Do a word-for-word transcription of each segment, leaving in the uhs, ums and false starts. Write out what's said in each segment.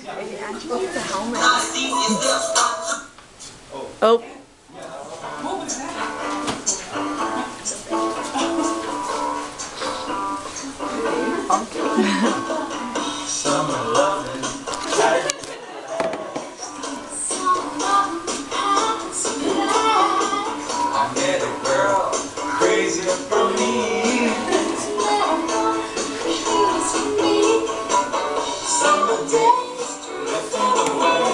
Hey, Angela needs a helmet. Oh. What was that? Okay. Summer loving. I met a girl crazy for me. Summer days drifting away.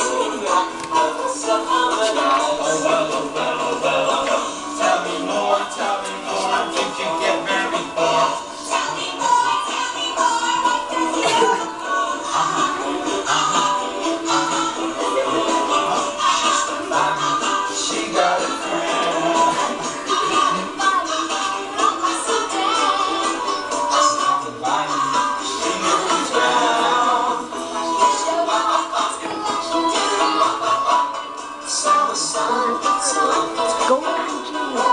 Oh well, oh well, oh well, oh well. Tell me more, tell me more. Did you get married for? Tell me more, tell me more. Uh-huh, uh-huh, uh-huh. She got a friend. Go, Angeleigh.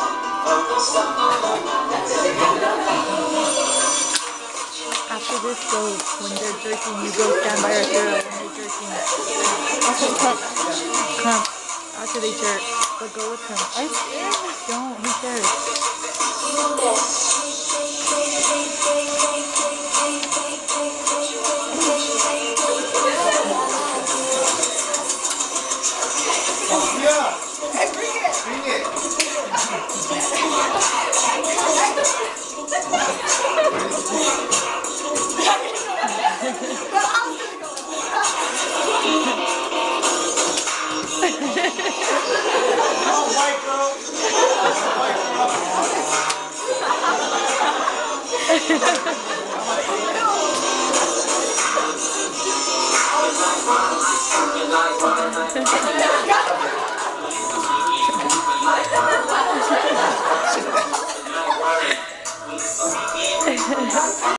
After this, go when they're jerking. You go stand by Arturo when they're jerking. Also, come, come after they jerk, but go with him. I'm scared. Don't. Who cares? Yeah. Hey, bring it. Bring it. Oh, white girl. White girl.